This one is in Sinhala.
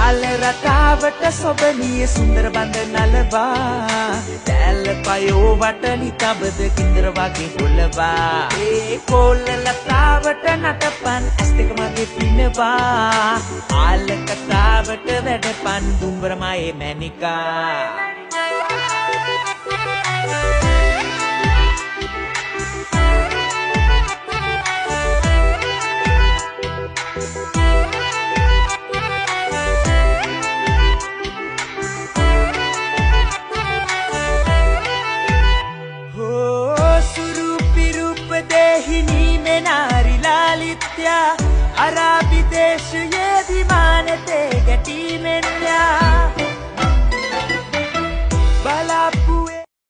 රටාවට සොබනිය සුන්දර බඳ නලවා දැල්ල පයෝ වටලි තබද කින්දර වගේ හොලවා ඒ කොල්ල ලතාවට නටපන් ඇස් දෙක මගේ පිනවා ආල කතාවට වැඩපන් දුම්බරමයේ මැනිකා अराबी देश ये विमान ते गटी में